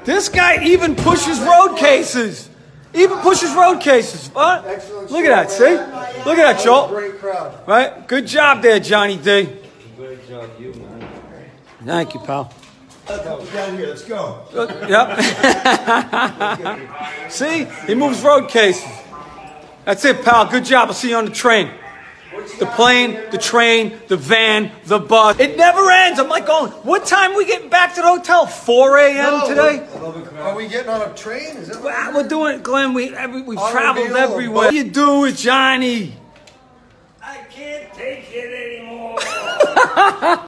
This guy even pushes road cases. Even pushes road cases. What? Excellent. Look at that, see? Look at that, Joel. Great crowd. Right? Good job there, Johnny D. Great job, you, man. Thank you, pal. Down here, let's go. Yep. See? He moves road cases. That's it, pal. Good job. I'll see you on the train. The plane, the train, the van, the bus. It never ends. I'm like going, what time are we getting back to the hotel? 4 a.m. today? Are we getting on a train? Is that what We're doing it, Glenn. We've traveled everywhere. What do you do with Johnny? I can't take it anymore.